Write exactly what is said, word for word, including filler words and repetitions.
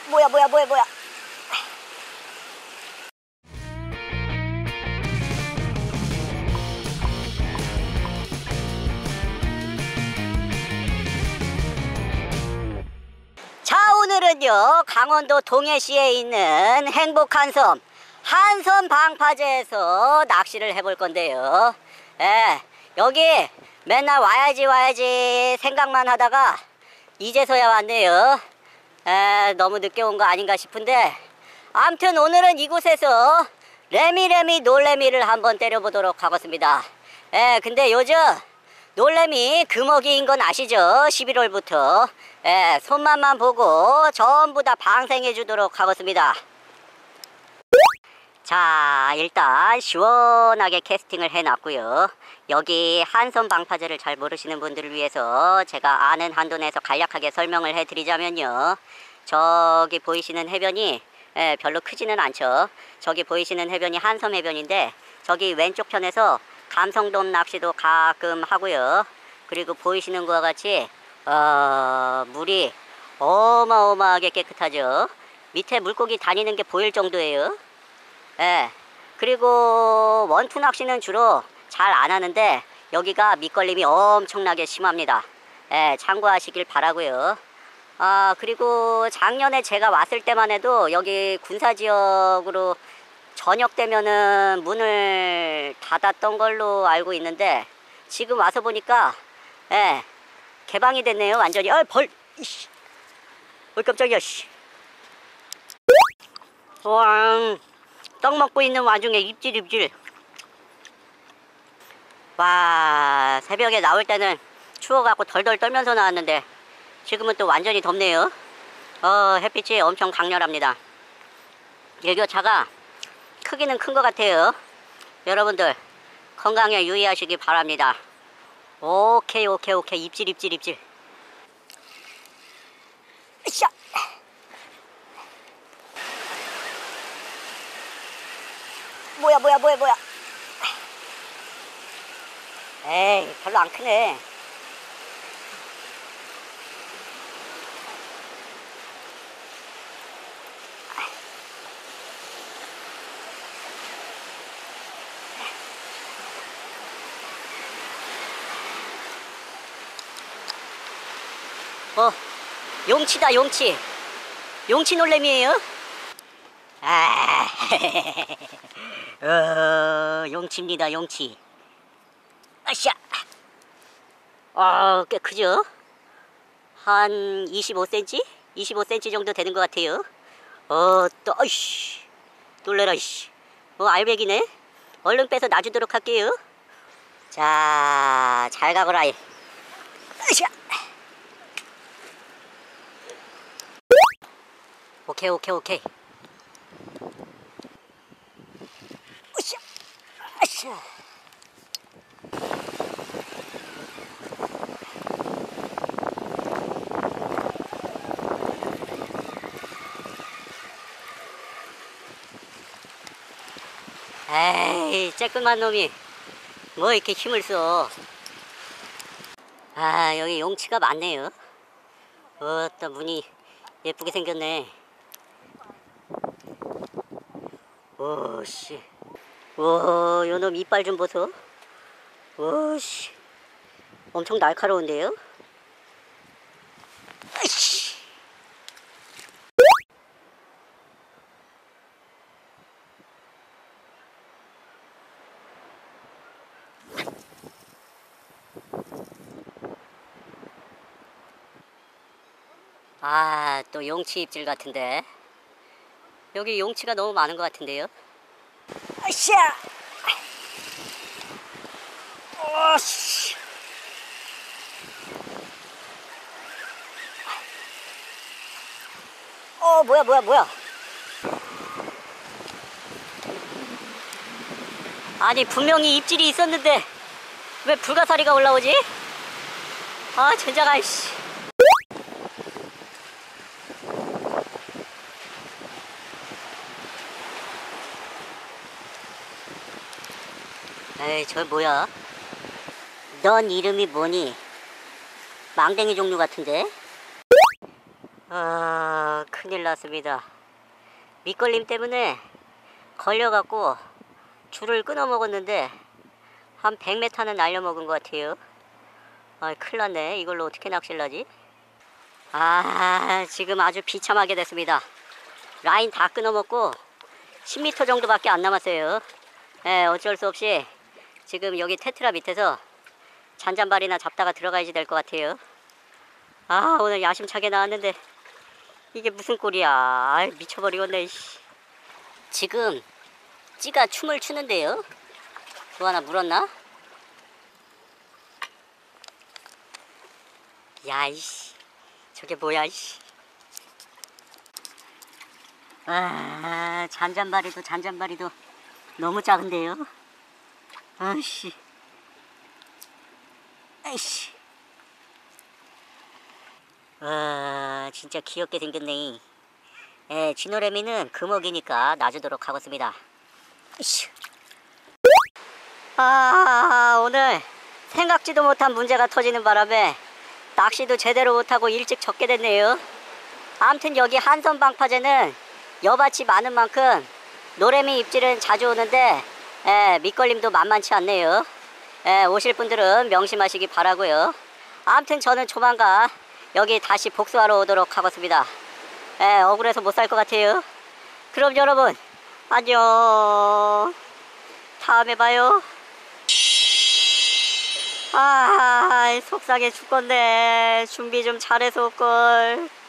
뭐야 뭐야 뭐야 뭐야. 자, 오늘은요 강원도 동해시에 있는 행복한 섬 한섬 방파제에서 낚시를 해볼 건데요. 예, 여기 맨날 와야지 와야지 생각만 하다가 이제서야 왔네요. 에, 너무 늦게 온 거 아닌가 싶은데, 아무튼 오늘은 이곳에서 레미레미 놀래미를 한번 때려보도록 하겠습니다. 에, 근데 요즘 놀래미 금어기인 건 아시죠? 십일월부터 에, 손맛만 보고 전부 다 방생해 주도록 하겠습니다. 자, 일단 시원하게 캐스팅을 해놨고요. 여기 한섬 방파제를 잘 모르시는 분들을 위해서 제가 아는 한도 내에서 간략하게 설명을 해드리자면요. 저기 보이시는 해변이 예, 별로 크지는 않죠. 저기 보이시는 해변이 한섬 해변인데, 저기 왼쪽 편에서 감성돔 낚시도 가끔 하고요. 그리고 보이시는 것과 같이 어, 물이 어마어마하게 깨끗하죠. 밑에 물고기 다니는 게 보일 정도예요. 예, 그리고 원투 낚시는 주로 잘 안 하는데 여기가 밑걸림이 엄청나게 심합니다. 예, 참고하시길 바라고요. 아, 그리고 작년에 제가 왔을 때만 해도 여기 군사지역으로 저녁 되면은 문을 닫았던 걸로 알고 있는데, 지금 와서 보니까 예, 개방이 됐네요. 완전히. 아, 벌! 이씨. 어이 깜짝이야. 씨. 왕. 떡 먹고 있는 와중에 입질 입질. 와, 새벽에 나올 때는 추워갖고 덜덜 떨면서 나왔는데 지금은 또 완전히 덥네요. 어, 햇빛이 엄청 강렬합니다. 일교차가 크기는 큰 것 같아요. 여러분들 건강에 유의하시기 바랍니다. 오케이 오케이 오케이. 입질 입질 입질. 으쌰. 뭐야 뭐야 뭐야 뭐야. 에이, 별로 안 크네. 어, 용치다 용치. 용치 놀래미에요. 아, 어, 용치입니다 용치. 아샤. 어, 꽤 크죠? 한 이십오 센티미터? 이십오 센티미터 정도 되는 것 같아요. 어, 또, 어이씨. 놀래라, 이씨. 어, 알배기네? 얼른 빼서 놔주도록 할게요. 자, 잘 가거라. 아샤. 오케이, 오케이, 오케이. 으쌰. 아샤. 에이, 쬐끔한 놈이 뭐 이렇게 힘을 써. 아, 여기 용치가 많네요. 어, 또 문이 예쁘게 생겼네. 오씨. 오, 요놈 이빨 좀 보소. 오씨. 엄청 날카로운데요? 아이씨. 아, 또 용치 입질 같은데. 여기 용치가 너무 많은 것 같은데요. 아샤. 오씨. 어, 뭐야 뭐야 뭐야. 아니, 분명히 입질이 있었는데 왜 불가사리가 올라오지? 아, 젠장아. 씨. 에이, 저 뭐야? 넌 이름이 뭐니? 망댕이 종류 같은데? 아, 아, 큰일 났습니다. 밑걸림 때문에 걸려갖고 줄을 끊어 먹었는데 한 백 미터는 날려먹은 것 같아요. 아, 큰일 났네. 이걸로 어떻게 낚시를 하지? 아, 지금 아주 비참하게 됐습니다. 라인 다 끊어먹고 십 미터 정도밖에 안 남았어요. 예, 어쩔 수 없이 지금 여기 테트라 밑에서 잔잔발이나 잡다가 들어가야지 될 것 같아요. 아, 오늘 야심차게 나왔는데 이게 무슨 꼴이야. 아, 미쳐버리겠네. 지금 찌가 춤을 추는데요. 뭐 하나 물었나? 야, 이씨, 저게 뭐야, 이씨. 아, 잔잔바리도 잔잔바리도 너무 작은데요. 아이씨, 아이씨. 와, 진짜 귀엽게 생겼네. 예, 쥐노래미는 금어기니까 놔주도록 하겠습니다. 이씨. 아, 오늘 생각지도 못한 문제가 터지는 바람에 낚시도 제대로 못하고 일찍 접게 됐네요. 아무튼 여기 한선 방파제는 여밭이 많은 만큼 노래미 입질은 자주 오는데 예, 밑걸림도 만만치 않네요. 예, 오실 분들은 명심하시기 바라고요. 아무튼 저는 조만간 여기 다시 복수하러 오도록 하겠습니다. 예, 억울해서 못 살 것 같아요. 그럼 여러분 안녕. 다음에 봐요. 아, 속상해 죽겠네. 준비 좀 잘해서 올걸.